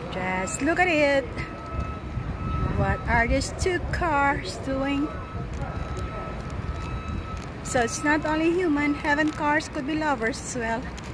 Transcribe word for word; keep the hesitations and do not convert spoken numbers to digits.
Just look at it. What are these two cars doing? So it's not only human, heaven cars could be lovers as well.